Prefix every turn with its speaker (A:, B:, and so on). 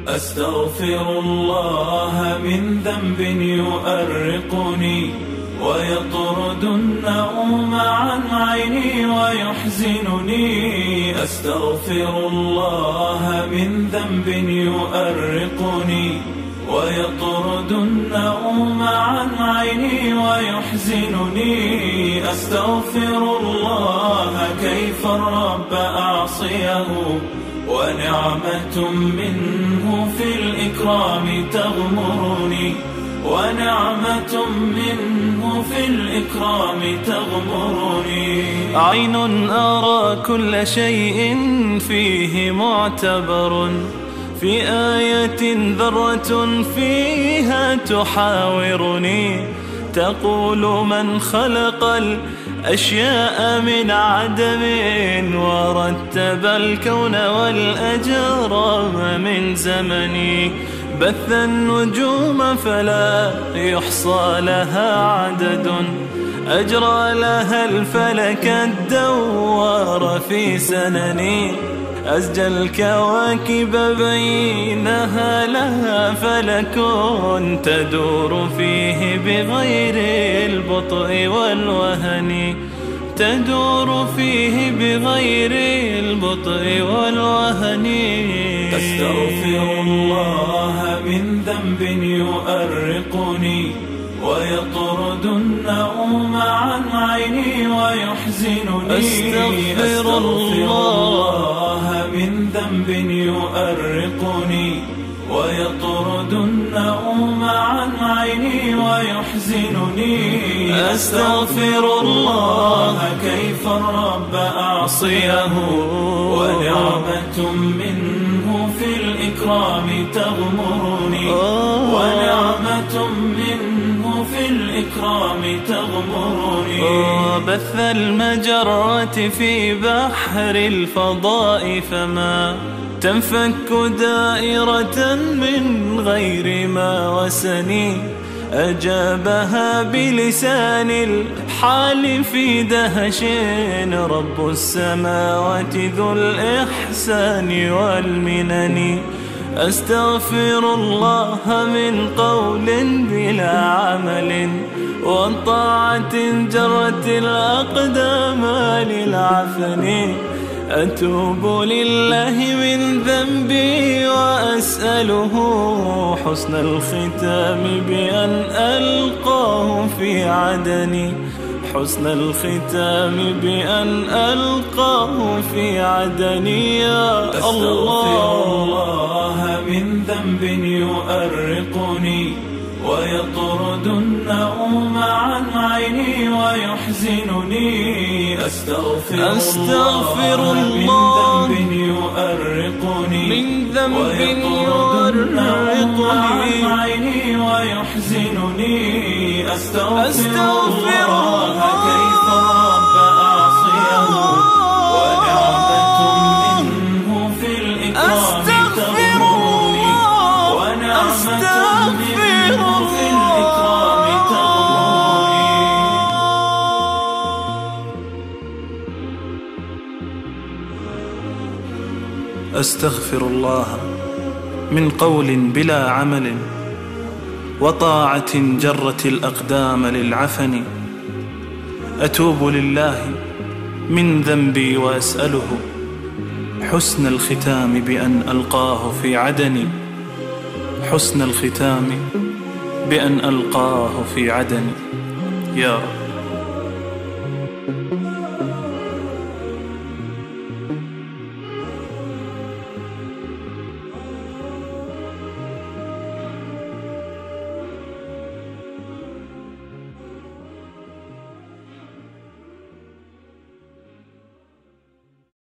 A: أستغفر الله من ذنب يؤرقني ويطرد النوم عن عيني ويحزنني. أستغفر الله من ذنب يؤرقني ويطرد النوم عن عيني ويحزنني. أستغفر الله كيف الرب أعصيه ونعمة منه في الإكرام تغمرني، ونعمة منه في الإكرام تغمرني.
B: عين أرى كل شيء فيه معتبر، في آية ذرة فيها تحاورني، تقول من خلق الأشياء من عدم ورتب الكون والأجرام من زمني، بث النجوم فلا يحصى لها عدد، أجرى لها الفلك الدوار في سنني، أزجى الكواكب بينها لها فلك تدور فيه بغير البطء والوهن، تدور فيه بغير البطء والوهن.
A: أستغفر الله من ذنب يؤرقني ويطرد النوم عن عيني ويحزنني.
B: أستغفر الله
A: من ذنب يؤرقني ويطرد النوم عن عيني ويحزنني.
B: أستغفر الله
A: كيف الرب أعصيه ونعمة منه في الإكرام تغمرني، ونعمة منه في الإكرام تغمرني.
B: بث المجرات في بحر الفضاء فما تنفك دائرة من غير ما وسني، أجابها بلسان الحال في دهش رب السماوات ذو الإحسان والمنن. أستغفر الله من قول بلا عمل وطاعة جرت الأقدام للعفن، أتوب لله من ذنبي وأسأله حسن الختام بأن ألقاه في عدني، حسن الختام بأن ألقاه في عدني. يا الله.
A: أستغفر الله من ذنب يؤرقني ويطرد النوم عن عيني ويحزنني. أستغفر الله من ذنب يؤرقني ويطرد النوم عن عيني ويحزنني. أستغفر الله كيف الرب أعصيه ونعمة منه في الإكرام تغمرني، ونعمة منه في الإكرام تغمرني.
B: أستغفر الله من قول بلا عمل وطاعة جرت الأقدام للعفن، أتوب لله من ذنبي وأسأله حسن الختام بأن ألقاه في عدني، حسن الختام بأن ألقاه في عدني. يا رب.